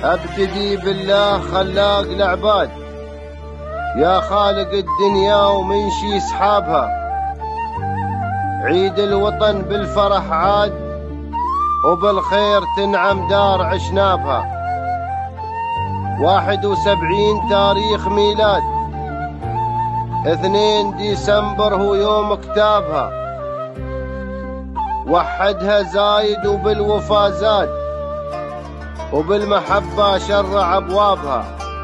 ابتدي بالله خلاق العباد، يا خالق الدنيا ومن شي سحابها. عيد الوطن بالفرح عاد، وبالخير تنعم دار عشنابها. 71 تاريخ ميلاد، 2 ديسمبر هو يوم كتابها. وحدها زايد وبالوفا زاد، وبالمحبة شرع أبوابها.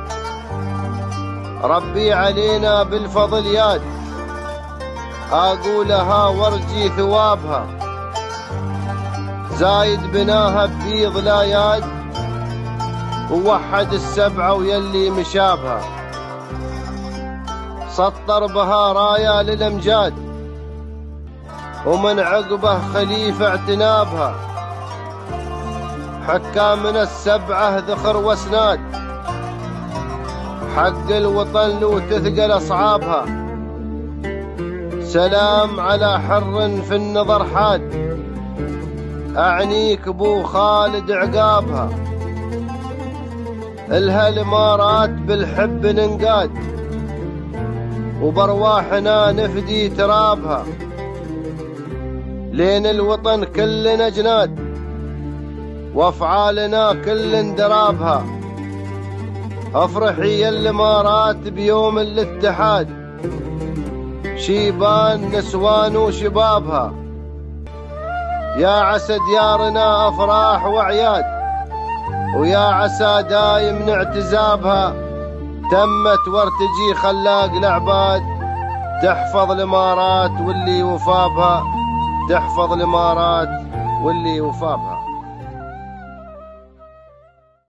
ربي علينا بالفضل ياد، أقولها وارجي ثوابها. زايد بناها ببيض لا ياد، ووحد السبعة ويلي مشابها. سطر بها رايا للأمجاد، ومن عقبه خليفة اعتنابها. حكام من السبعة ذخر واسناد، حق الوطن لو تثقل أصعابها. سلام على حر في النظر حاد، أعنيك بو خالد عقابها. إلها الإمارات بالحب ننقاد، وبرواحنا نفدي ترابها. لين الوطن كلنا جناد، وافعالنا كل درابها. افرحي يا الامارات بيوم الاتحاد، شيبان نسوان وشبابها. يا عسى ديارنا افراح واعياد، ويا عسى دايم نعتزابها. تمت وارتجي خلاق العباد، تحفظ الامارات واللي وفابها. تحفظ الامارات واللي وفابها.